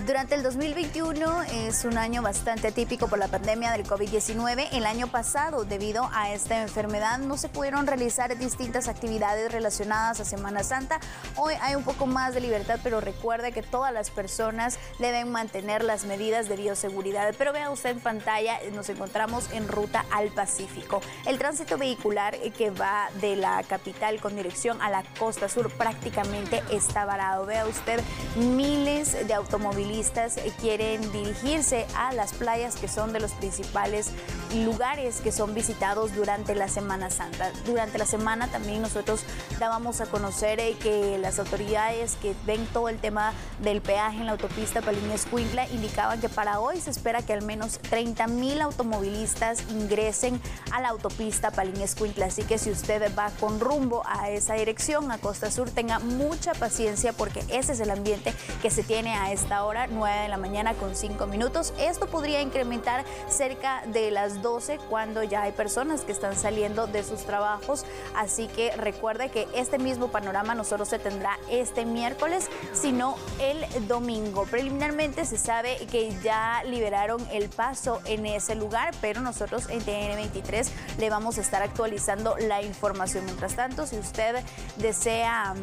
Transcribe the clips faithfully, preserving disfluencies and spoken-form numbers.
Durante el dos mil veintiuno es un año bastante atípico por la pandemia del COVID diecinueve. El año pasado, debido a esta enfermedad, no se pudieron realizar distintas actividades relacionadas a Semana Santa. Hoy hay un poco más de libertad, pero recuerde que todas las personas deben mantener las medidas de bioseguridad. Pero vea usted en pantalla, nos encontramos en ruta al Pacífico. El tránsito vehicular que va de la capital con dirección a la costa sur prácticamente está varado. Vea usted, miles de automovilistas quieren dirigirse a las playas que son de los principales lugares que son visitados durante la Semana Santa. Durante la semana también nosotros dábamos a conocer eh, que las autoridades que ven todo el tema del peaje en la autopista Palín-Escuintla indicaban que para hoy se espera que al menos treinta mil automovilistas ingresen a la autopista Palín-Escuintla. Así que si usted va con rumbo a esa dirección, a Costa Sur, tenga mucha paciencia porque ese es el ambiente que se tiene a esta hora, nueve de la mañana con cinco minutos. Esto podría incrementar cerca de las doce cuando ya hay personas que están saliendo de sus trabajos. Así que recuerde que este mismo panorama no solo se tendrá este miércoles, sino el domingo. Preliminarmente se sabe que ya liberaron el paso en ese lugar, pero nosotros en T N veintitrés le vamos a estar actualizando la información. Mientras tanto, si usted desea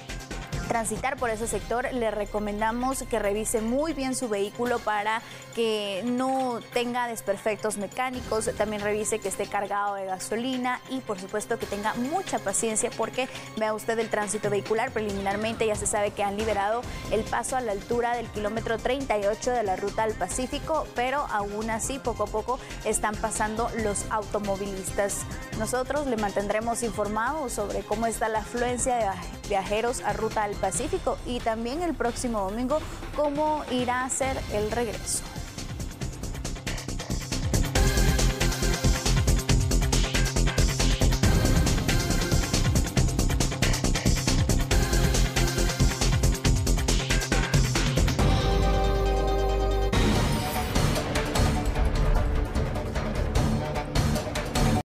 transitar por ese sector, le recomendamos que revise muy bien su vehículo para que no tenga desperfectos mecánicos. También revise que esté cargado de gasolina y por supuesto que tenga mucha paciencia porque vea usted el tránsito vehicular. Preliminarmente ya se sabe que han liberado el paso a la altura del kilómetro treinta y ocho de la ruta al Pacífico, pero aún así poco a poco están pasando los automovilistas. Nosotros le mantendremos informado sobre cómo está la afluencia de viajeros a ruta al Pacífico y también el próximo domingo cómo irá a ser el regreso.